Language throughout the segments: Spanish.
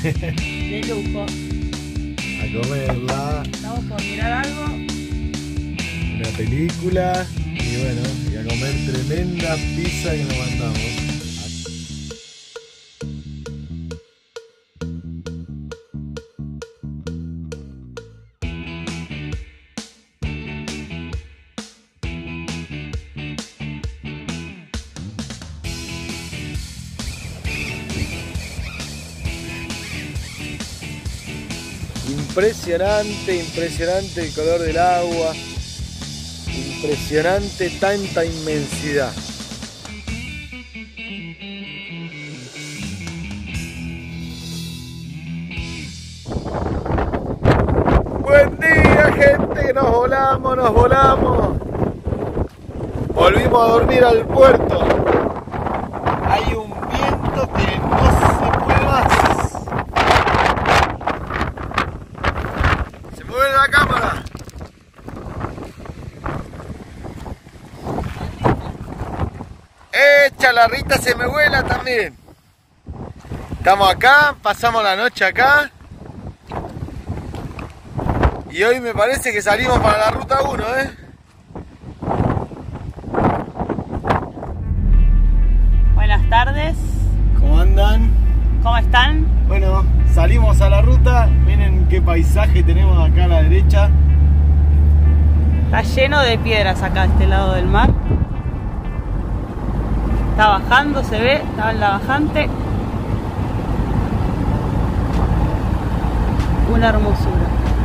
De lujo. A comerla. Estamos por mirar algo. Una película. Y bueno, y a comer tremenda pizza que nos mandamos. Impresionante, impresionante el color del agua, impresionante tanta inmensidad. Buen día, gente, nos volamos, nos volamos. Volvimos a dormir al puerto. Hay un viento que no se puede más. La cámara. Echa la Rita se me vuela también. Estamos acá, pasamos la noche acá. Y hoy me parece que salimos para la ruta 1, Buenas tardes. ¿Cómo andan? ¿Cómo están? Bueno, salimos a la ruta. Miren qué paisaje tenemos acá a la derecha. Está lleno de piedras acá de este lado del mar. Está bajando, se ve, está en la bajante. Una hermosura.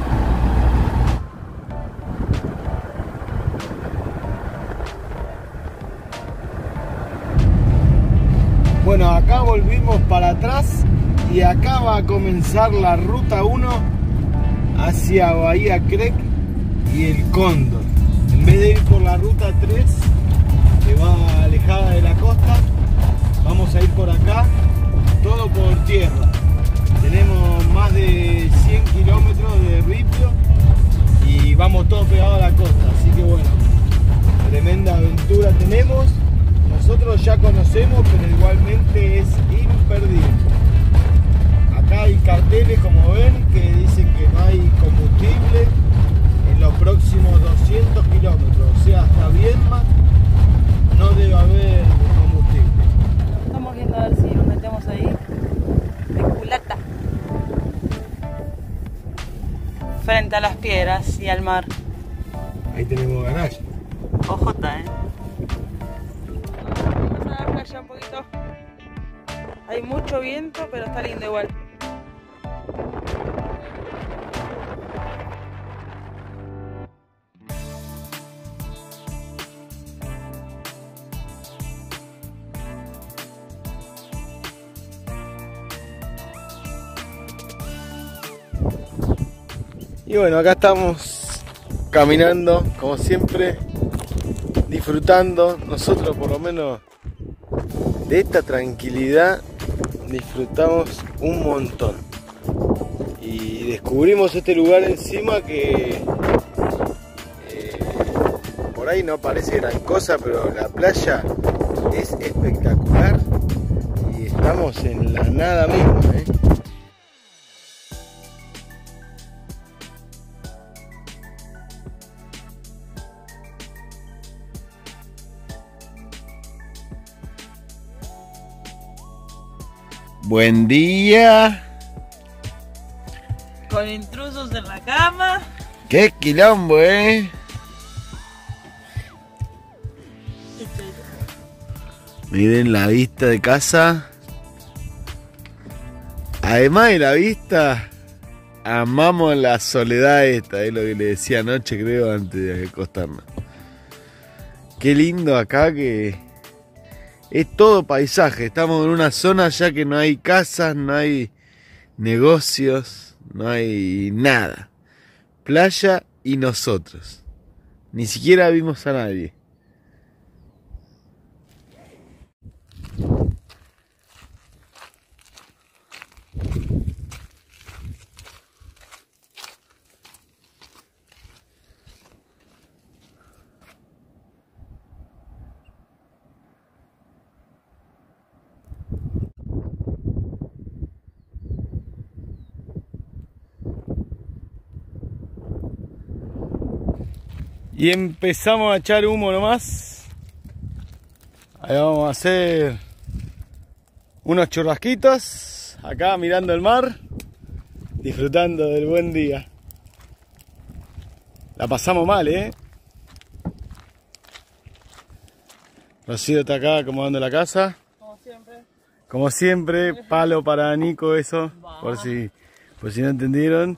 Bueno, acá volvimos para atrás y acá va a comenzar la ruta 1 hacia Bahía Creek y el Cóndor. En vez de ir por la ruta 3, que va alejada de la costa, vamos a ir por acá, todo por tierra. Tenemos más de 100 kilómetros de ripio y vamos todos pegados a la costa, así que bueno, tremenda aventura tenemos. Nosotros ya conocemos, pero igualmente es imperdible. Acá hay carteles, como ven, que dicen que no hay combustible en los próximos 200 kilómetros. O sea, hasta Viedma no debe haber combustible. Estamos viendo a ver si nos metemos ahí. De culata. Frente a las piedras y al mar. Ahí tenemos ganache. Ojota, Vamos a la playa un poquito. Hay mucho viento, pero está lindo igual. Y bueno, acá estamos caminando, como siempre, disfrutando. Nosotros por lo menos de esta tranquilidad disfrutamos un montón. Y descubrimos este lugar encima que por ahí no parece gran cosa, pero la playa es espectacular y estamos en la nada misma, Buen día. Con intrusos en la cama. Qué quilombo, Miren la vista de casa. Además de la vista, amamos la soledad esta, es lo que le decía anoche, creo, antes de acostarnos. Qué lindo acá que es todo paisaje. Estamos en una zona ya que no hay casas, no hay negocios, no hay nada. Playa y nosotros. Ni siquiera vimos a nadie. Y empezamos a echar humo nomás. Ahí vamos a hacer unos churrasquitos acá mirando el mar, disfrutando del buen día. La pasamos mal, Rocío está acá acomodando la casa. Como siempre, palo para Nico eso, por si no entendieron.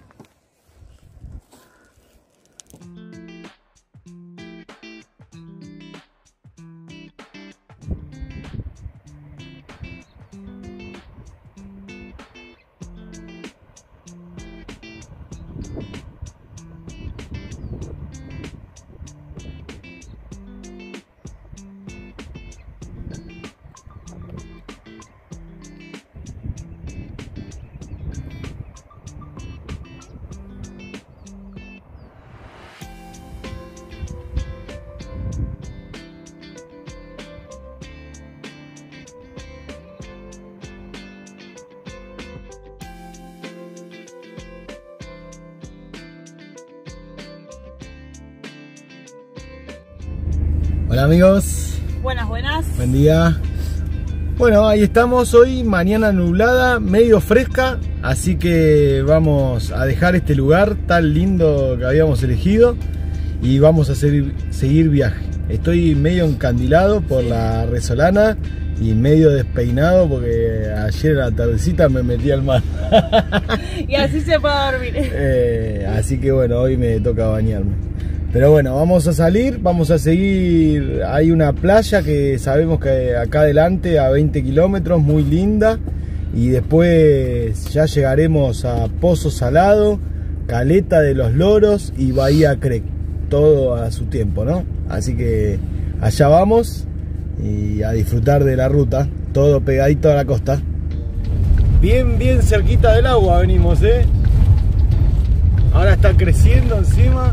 Hola amigos. Buenas, buenas. Buen día. Bueno, ahí estamos hoy, mañana nublada, medio fresca, así que vamos a dejar este lugar tan lindo que habíamos elegido y vamos a seguir viaje. Estoy medio encandilado por la resolana y medio despeinado porque ayer a la tardecita me metí al mar. Y así se puede dormir. Así que bueno, hoy me toca bañarme. Pero bueno, vamos a salir, vamos a seguir. Hay una playa que sabemos que acá adelante a 20 kilómetros, muy linda. Y después ya llegaremos a Pozo Salado, Caleta de los Loros y Bahía Creek. Todo a su tiempo, ¿no? Así que allá vamos y a disfrutar de la ruta. Todo pegadito a la costa. Bien cerquita del agua venimos, Ahora está creciendo encima.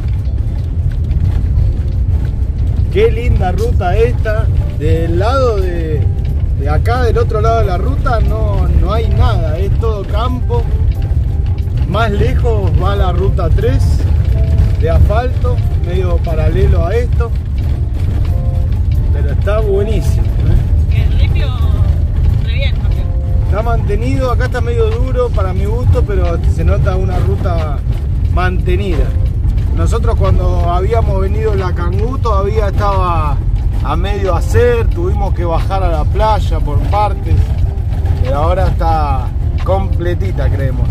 Qué linda ruta esta. Del lado de acá, del otro lado de la ruta, no hay nada. Es todo campo. Más lejos va la ruta 3 de asfalto, medio paralelo a esto. Pero está buenísimo. Es limpio, re bien. Está mantenido. Acá está medio duro para mi gusto, pero se nota una ruta mantenida. Nosotros cuando habíamos venido en la Cangú todavía estaba a medio hacer, tuvimos que bajar a la playa por partes, pero ahora está completita, creemos.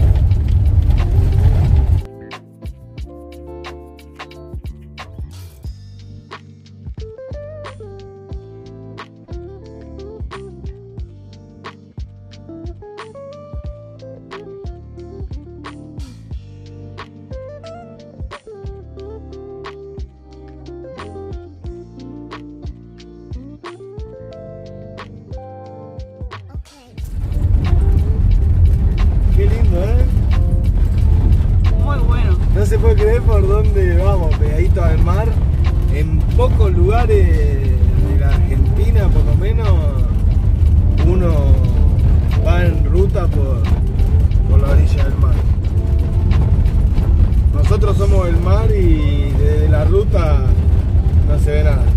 No se puede creer por dónde vamos, pegadito al mar. En pocos lugares de la Argentina, por lo menos, uno va en ruta por la orilla del mar. Nosotros somos el mar y desde la ruta no se ve nada.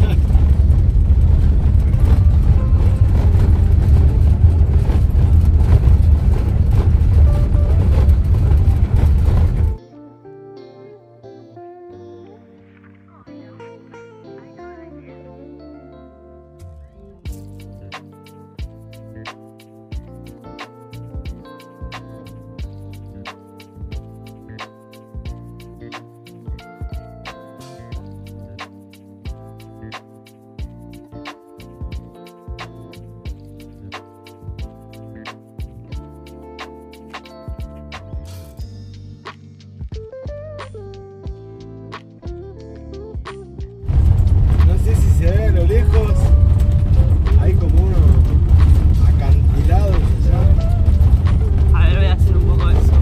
Se ve a lo lejos, hay como unos acantilados allá. A ver, voy a hacer un poco de eso.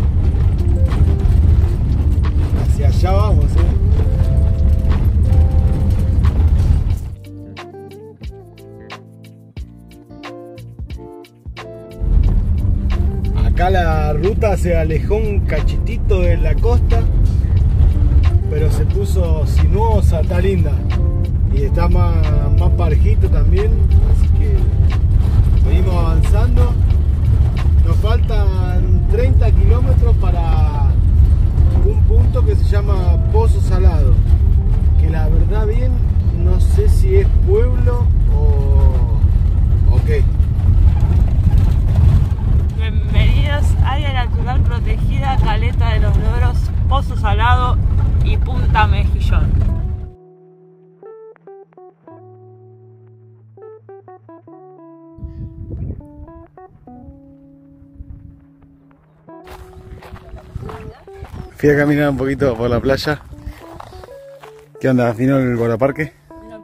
Hacia allá vamos, Acá la ruta se alejó un cachitito de la costa, pero se pudo puso sinuosa, está linda. Y está más parejito también, así que venimos avanzando. Nos faltan 30 kilómetros para un punto que se llama Pozo Salado, que la verdad bien no sé si es pueblo o qué. Bienvenidos a Área Natural Protegida, Caleta de los Loros, Pozo Salado y Punta Mejillón. Fui a caminar un poquito por la playa. ¿Qué onda? ¿Vino el guardaparque?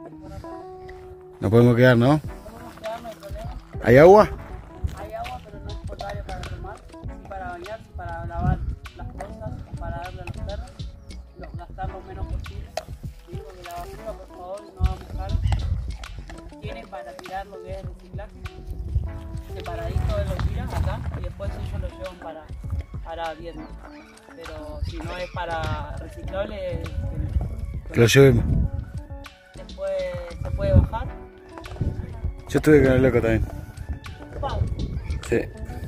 No podemos quedar, ¿no? ¿Hay agua? Hay agua, pero no es potable para tomar, ni para bañarse, para lavar las cosas, para darle a los perros, gastar lo menos posible. Digo que la basura, por favor, no va a buscar. Tienen para tirar lo que es reciclaje, separadito de los tiras acá, y después ellos lo llevan para viendo. Pero si no es para reciclable, que lo llevemos. Después se puede bajar. Yo estuve con el loco también. Wow. Sí.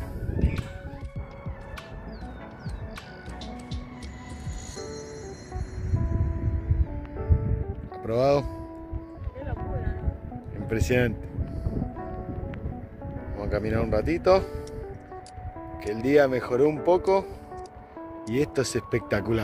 ¿Aprobado? Qué locura, ¿no? Impresionante. Vamos a caminar un ratito, que el día mejoró un poco y esto es espectacular.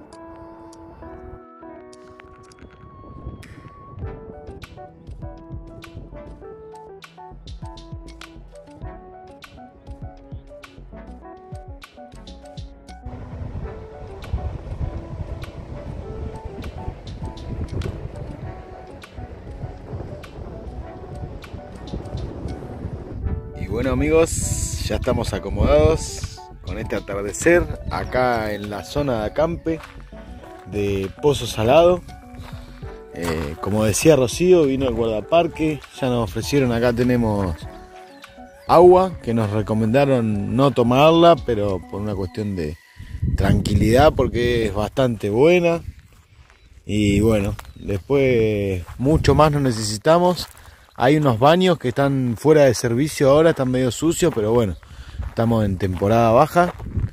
Y bueno amigos, ya estamos acomodados con este atardecer acá en la zona de acampe de Pozo Salado. Como decía Rocío, vino el guardaparque, ya nos ofrecieron, acá tenemos agua que nos recomendaron no tomarla, pero por una cuestión de tranquilidad, porque es bastante buena. Y bueno, después mucho más no necesitamos. Hay unos baños que están fuera de servicio ahora, están medio sucios, pero bueno, estamos en temporada baja.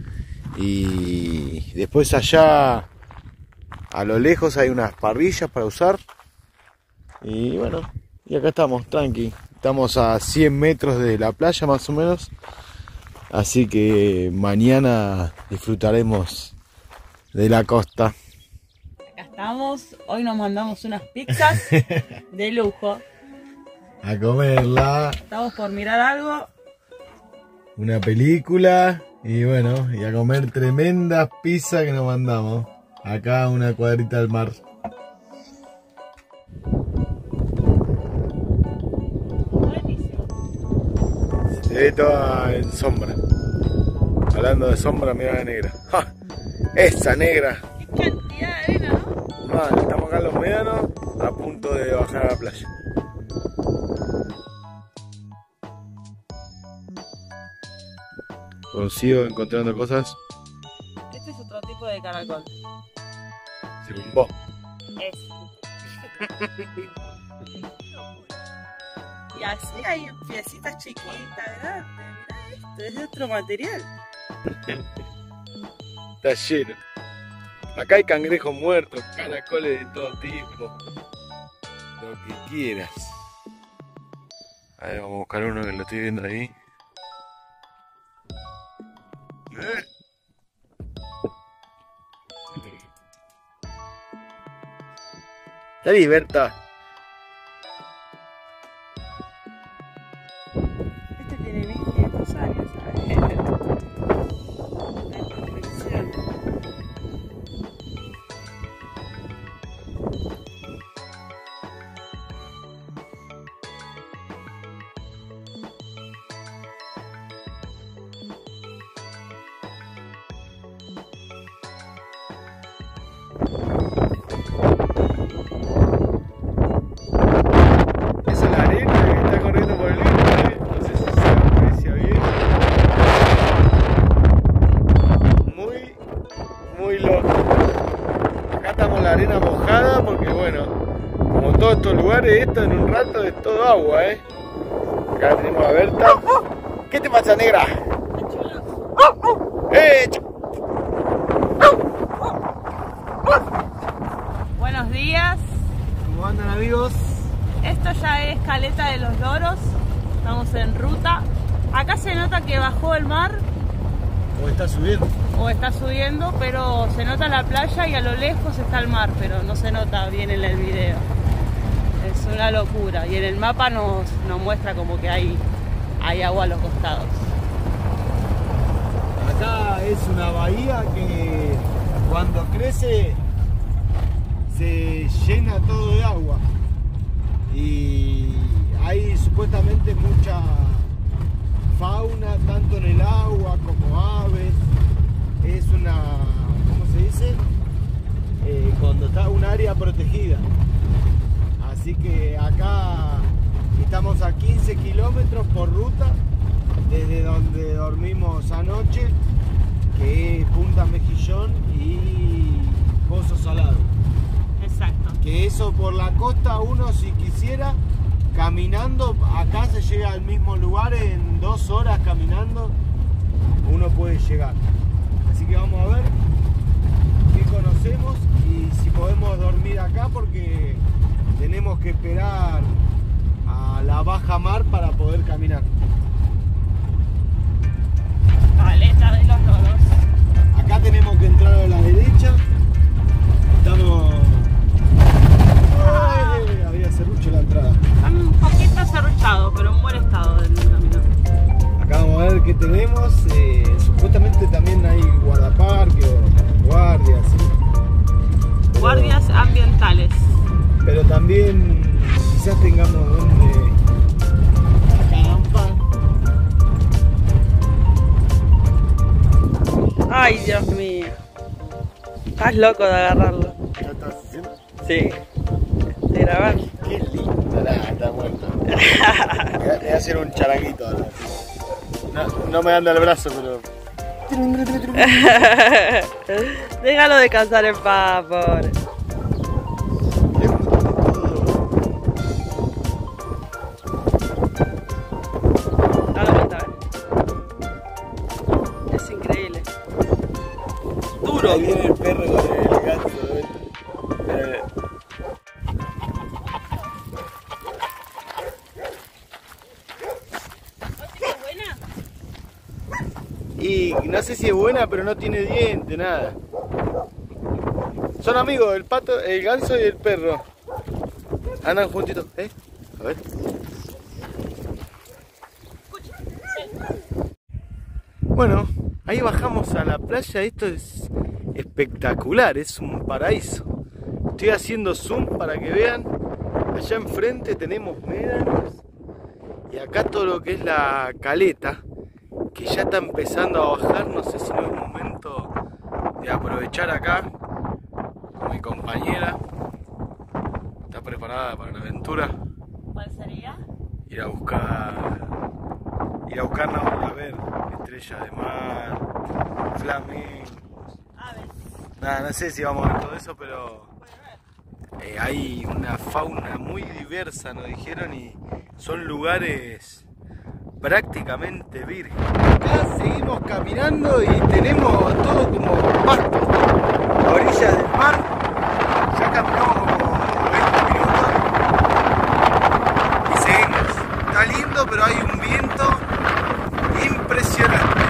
Y después allá a lo lejos hay unas parrillas para usar. Y bueno, y acá estamos, tranqui. Estamos a 100 metros de la playa más o menos. Así que mañana disfrutaremos de la costa. Acá estamos, hoy nos mandamos unas pizzas de lujo. A comerla. Estamos por mirar algo. Una película. Y bueno, y a comer tremendas pizzas que nos mandamos. Acá una cuadrita al mar. Buenísimo. Se ve toda en sombra. Hablando de sombra, mira la negra. ¡Ja! Esa negra. Qué cantidad de arena, ¿no? Mal, estamos acá en los médanos a punto de bajar a la playa. Sigo encontrando cosas. Este es otro tipo de caracol. Según vos. Es. Y así hay piecitas chiquitas, grandes. Mirá esto, es de otro material. Está lleno. Acá hay cangrejos muertos, caracoles de todo tipo. Lo que quieras. A ver, vamos a buscar uno que lo estoy viendo ahí. Salí, Berta. Este tiene 1500 años, ¿sabes? La perfección. Esa es la arena que está corriendo por el río, ¿eh? No sé si se aprecia bien. Muy loco. Acá está estamos en la arena mojada porque bueno, como todos estos lugares, esto en un rato es todo agua, Acá tenemos a Berta. ¿Qué te pasa, negra? Buenos días. ¿Cómo andan, amigos? Esto ya es Caleta de los Loros. Estamos en ruta. Acá se nota que bajó el mar. O está subiendo, pero se nota la playa y a lo lejos está el mar, pero no se nota bien en el video. Es una locura. Y en el mapa nos muestra como que hay agua a los costados. Acá es una bahía que cuando crece se llena todo de agua. Y hay supuestamente mucha fauna, tanto en el agua como aves. Es una, ¿cómo se dice? Cuando está un área protegida. Así que acá estamos a 15 kilómetros por ruta desde donde dormimos anoche, que es Punta Mejillón y Pozo Salado. Exacto. Que eso por la costa, uno si quisiera, caminando, acá se llega al mismo lugar en 2 horas caminando, uno puede llegar. Así que vamos a ver qué conocemos y si podemos dormir acá, porque tenemos que esperar a la baja mar para poder caminar. Caleta de los Loros. Acá tenemos que entrar a la derecha. Estamos... había serrucho en la entrada. Está un poquito serruchado, pero en buen estado del camino. Acá vamos a ver qué tenemos. Supuestamente también hay guardaparque o guardias, ¿sí? Guardias ambientales. Pero también quizás tengamos donde acampar. Ay, Dios mío. Estás loco de agarrarlo. ¿Ya estás haciendo? Sí. De grabar. Qué lindo, está muerto. Voy a hacer un charanguito ahora. No me anda el brazo, pero... Déjalo descansar en paz, pobre. Dale vuelta, es increíble. Duro. Ahí viene el perro con el ganso. Y no sé si es buena, pero no tiene diente, nada. Son amigos, el pato, el ganso y el perro. Andan juntitos, A ver. Bueno, ahí bajamos a la playa. Esto es espectacular, es un paraíso. Estoy haciendo zoom para que vean. Allá enfrente tenemos médanos. Y acá todo lo que es la caleta, que ya está empezando a bajar. No sé si no es momento de aprovechar acá con mi compañera. ¿Está preparada para la aventura? ¿Cuál sería? Ir a buscarnos a ver estrellas de mar, flamingos. Aves. Nada, no sé si vamos a ver todo eso, pero hay una fauna muy diversa, nos dijeron, y son lugares prácticamente virgen. Acá seguimos caminando y tenemos todo como pasto, a orillas del mar. Ya caminamos como 20 minutos y seguimos. Está lindo, pero hay un viento impresionante,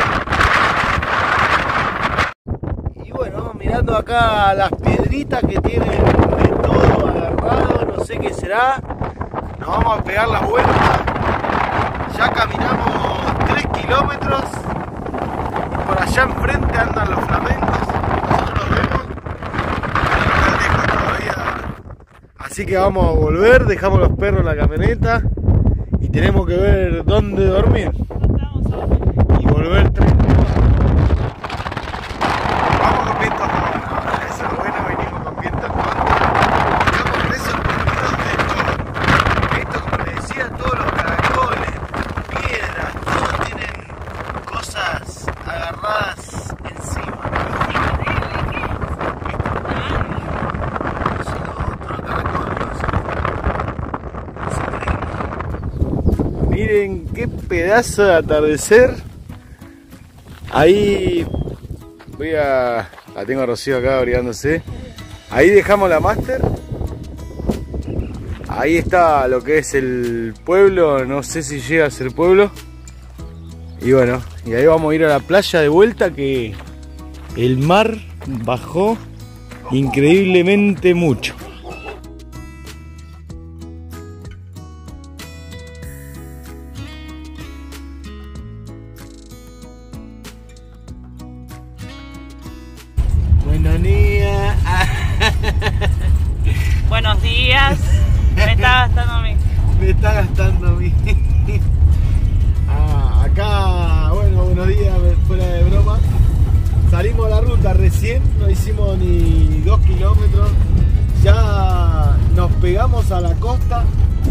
Y bueno, vamos mirando acá las piedritas que tienen de todo agarrado, no sé qué será. Nos vamos a pegar la vuelta. Ya caminamos 3 kilómetros y por allá enfrente andan los flamencos. Nosotros los vemos, pero no están lejos todavía. Así que vamos a volver, dejamos los perros en la camioneta y tenemos que ver dónde dormir. Y volver 3 kilómetros. Vamos con viento a favor. Eso es bueno, venimos con viento a favor. Estamos re sorprendidos de todo. Esto, como les decía, todos los caracoles, piedras, todos tienen cosas agarradas encima. miren qué pedazo de atardecer. Ahí la tengo a Rocío acá abrigándose. Ahí dejamos la Master. Ahí está lo que es el pueblo, no sé si llega a ser pueblo. Y bueno, y ahí vamos a ir a la playa de vuelta, que el mar bajó increíblemente mucho. Buenos días. Buenos días. Me está gastando a mí. Me está gastando a mí. Acá, bueno, buenos días, fuera de broma. Salimos a la ruta recién, no hicimos ni 2 kilómetros. Ya nos pegamos a la costa.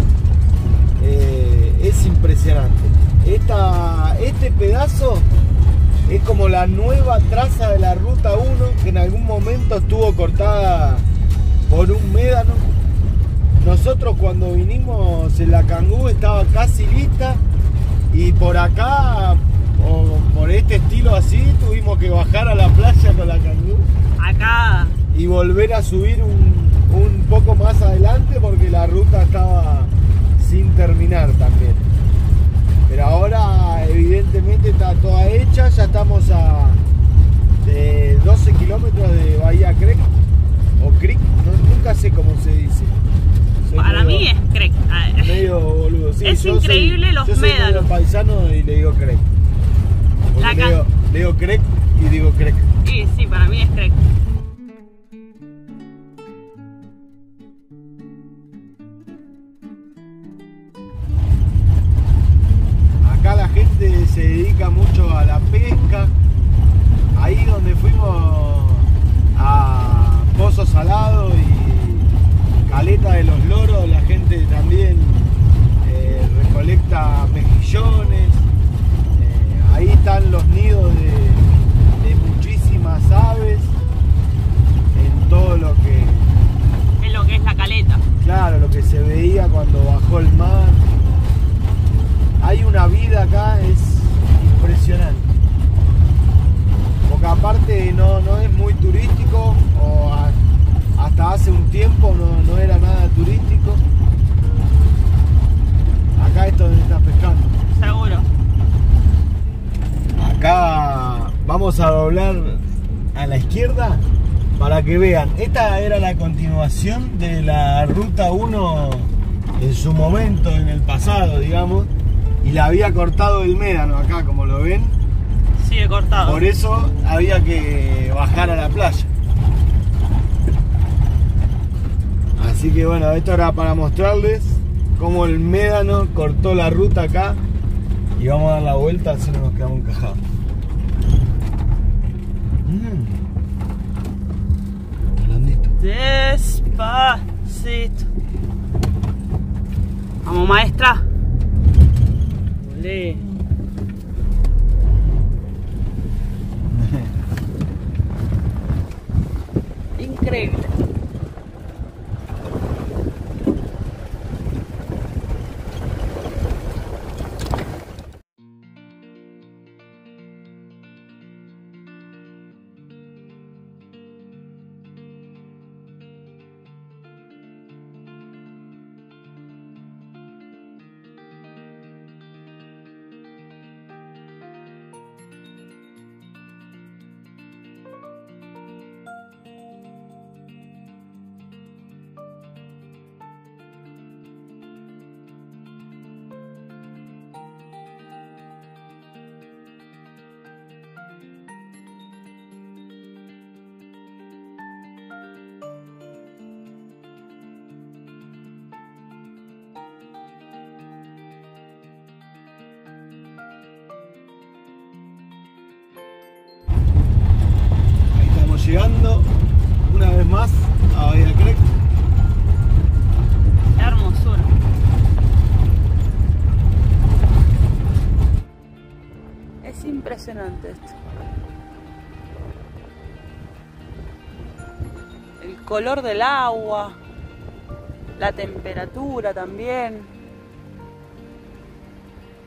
Es impresionante. Este pedazo es como la nueva traza de la ruta 1, que en algún momento estuvo cortada por un médano. Nosotros cuando vinimos en la Cangú estaba casi lista, y por acá, o por este estilo así, tuvimos que bajar a la playa con la Cangú Acá. y volver a subir un poco más adelante porque la ruta estaba sin terminar también. Pero ahora evidentemente está toda hecha, ya estamos a 12 kilómetros de Bahía Creek, o Creek, nunca sé cómo se dice. Para mí es Creek. Medio boludo. Sí, es increíble los médanos. Yo soy medio paisano y le digo Creek. Le digo Creek y digo Creek. Sí, para mí es Creek. Acá la gente se dedica mucho a la pesca. Ahí donde fuimos a Pozo Salado y Caleta de los Loros, la gente también recolecta mejillones. Ahí están los nidos de muchísimas aves en todo lo que es la caleta. Claro, lo que se veía cuando bajó el mar. Hay una vida acá, es impresionante. Porque aparte no es muy turístico, o hasta hace un tiempo no era nada turístico. Acá es donde estás pescando. Seguro. Acá vamos a doblar a la izquierda para que vean. Esta era la continuación de la ruta 1 en su momento, en el pasado, digamos. Y la había cortado el médano acá, como lo ven. Sigue cortado. Por eso había que bajar a la playa. Así que bueno, esto era para mostrarles cómo el médano cortó la ruta acá. Y vamos a dar la vuelta, así no nos quedamos encajados. Blandito. Despacito. Vamos, maestra. Olé. Increíble. Llegando una vez más a Bahía Creek. Qué hermosura. Es impresionante esto. El color del agua, la temperatura también.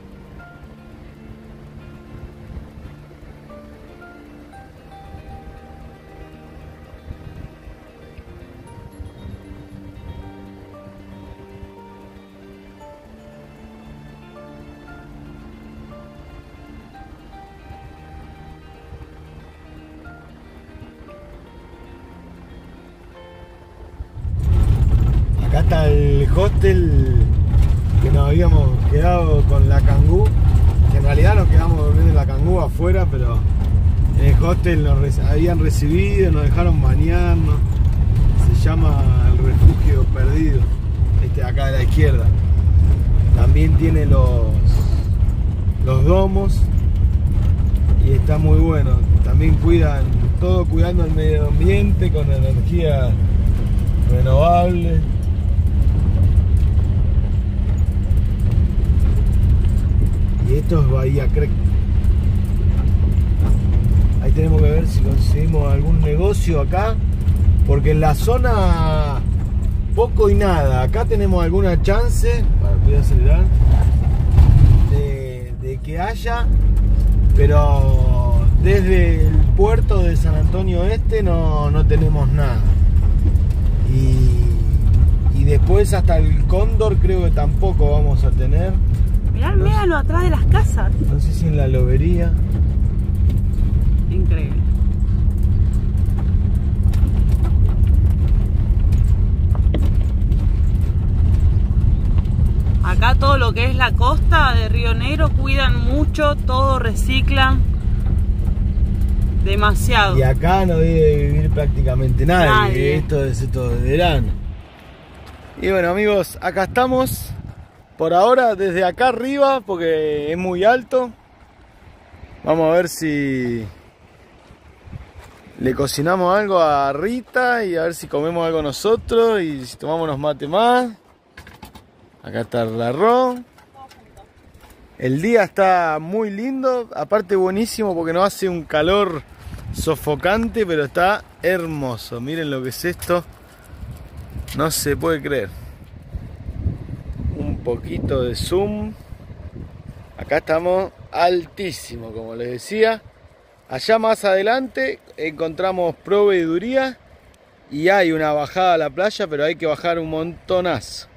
hasta el hostel que nos habíamos quedado con la Cangú, que en realidad nos quedamos durmiendo en la Cangú afuera, pero en el hostel nos habían recibido, nos dejaron bañarnos. Se llama el Refugio Perdido, este de acá de la izquierda. También tiene los domos y está muy bueno. También cuidan todo, cuidando el medio ambiente con energía renovable. Y esto es Bahía Creek. Ahí tenemos que ver si conseguimos algún negocio acá, porque en la zona poco y nada. Acá tenemos alguna chance, voy a acelerar, de que haya, pero desde el puerto de San Antonio Este no tenemos nada. Y después hasta el Cóndor creo que tampoco vamos a tener. Mirá el médano atrás de las casas. No sé si en la lobería. Increíble. Acá todo lo que es la costa de Río Negro cuidan mucho, todo reciclan demasiado. Y acá no debe vivir prácticamente nadie. Esto es todo de verano. Y bueno, amigos, acá estamos. Por ahora desde acá arriba, porque es muy alto. Vamos a ver si le cocinamos algo a Rita y a ver si comemos algo nosotros y si tomamos unos mate más. Acá está el arroz. El día está muy lindo, aparte buenísimo porque no hace un calor sofocante, pero está hermoso. Miren lo que es esto. No se puede creer. Un poquito de zoom. Acá estamos altísimo, como les decía. Allá más adelante encontramos proveeduría y hay una bajada a la playa, pero hay que bajar un montonazo.